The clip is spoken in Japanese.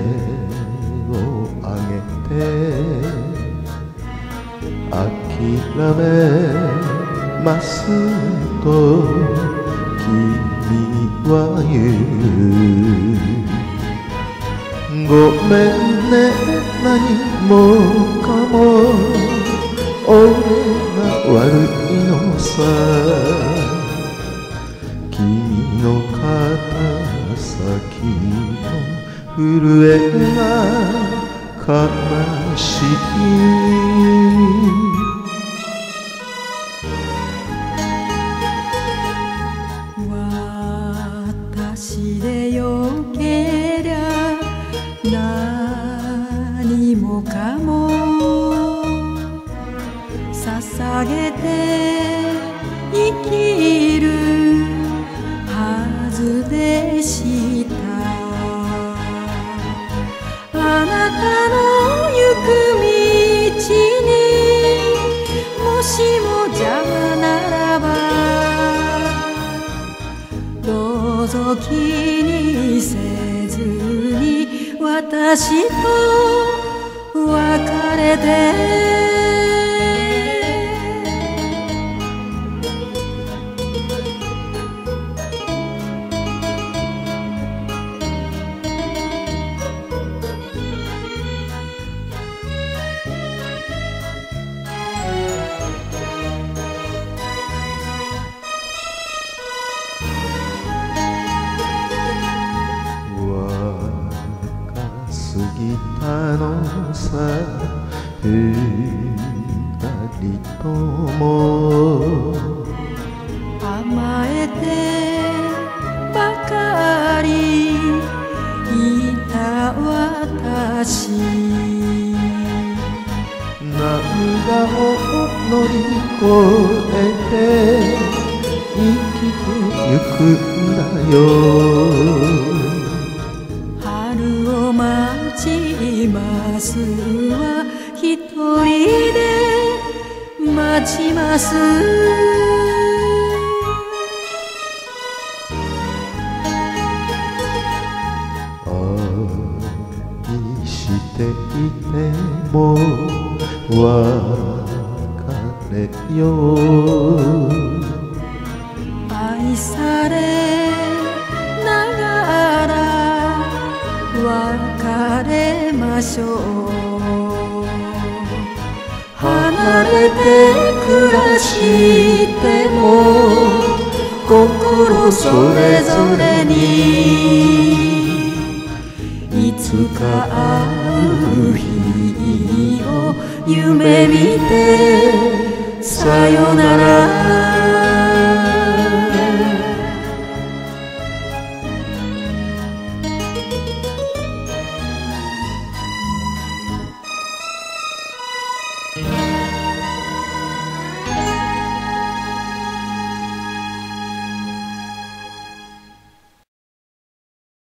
を上げて諦めますと君は言う。ごめんね、何もかも俺が悪いのさ。君の肩先の震えが悲しい。 私でよけりゃ何もかも捧げて生きるはずでした。あなたの行く道にもしも邪魔ならばどうぞ気にせずに私と別れて。 過ぎたのさ二人とも。 甘えてばかりいた私、 涙を乗り越えて生きてゆくんだよ。 待ちますわ一人で待ちます。 愛していても別れよ。 愛されながら別れましょう。離れて暮らしても心それぞれにいつか会う日を夢見てさよなら。